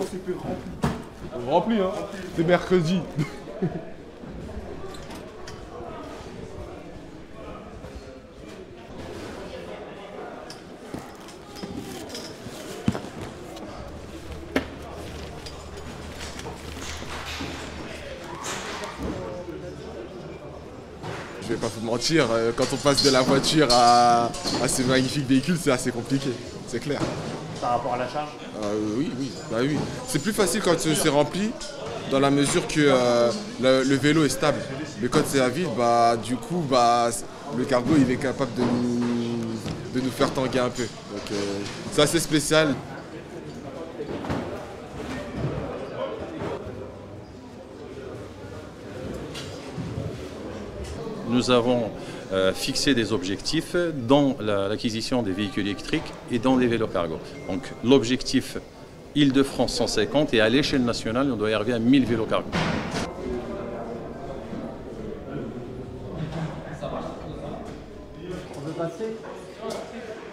CP rempli. Rempli, hein. C'est mercredi. Je vais pas vous mentir, quand on passe de la voiture à ces magnifiques véhicules, c'est assez compliqué, c'est clair. Par rapport à la charge? Oui, bah oui. C'est plus facile quand c'est rempli, dans la mesure que le vélo est stable. Mais quand c'est à vide, bah du coup, bah le cargo il est capable de nous faire tanguer un peu. Donc c'est assez spécial. Nous avons fixé des objectifs dans l'acquisition des véhicules électriques et dans les vélos cargo. Donc l'objectif Île-de-France 150 et à l'échelle nationale, on doit y arriver à 1000 vélos cargo. On veut passer?